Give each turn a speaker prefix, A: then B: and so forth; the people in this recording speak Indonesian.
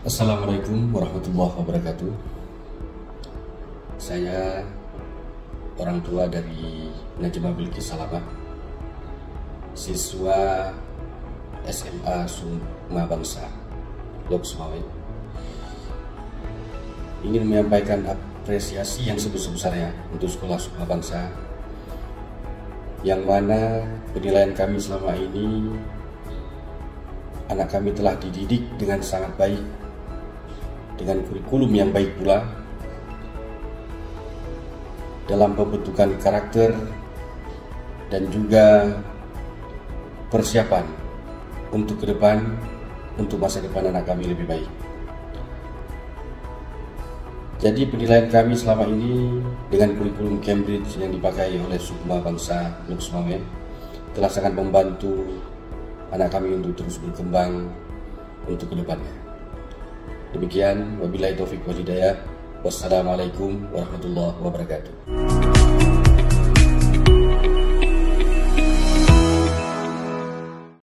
A: Assalamualaikum warahmatullahi wabarakatuh. Saya orang tua dari Najma Bilqis Salamah, siswa SMA Sukma Bangsa Lok Sumawe. Ingin menyampaikan apresiasi yang sebesar-besarnya untuk Sekolah Sukma Bangsa, yang mana penilaian kami selama ini, anak kami telah dididik dengan sangat baik, dengan kurikulum yang baik pula, dalam pembentukan karakter dan juga persiapan untuk ke depan, untuk masa depan anak kami lebih baik. Jadi penilaian kami selama ini dengan kurikulum Cambridge yang dipakai oleh Sukma Bangsa Lok Sumawe telah sangat membantu anak kami untuk terus berkembang untuk ke depannya. Demikian, wabillahi taufiq wal hidayah. Wassalamualaikum warahmatullahi wabarakatuh.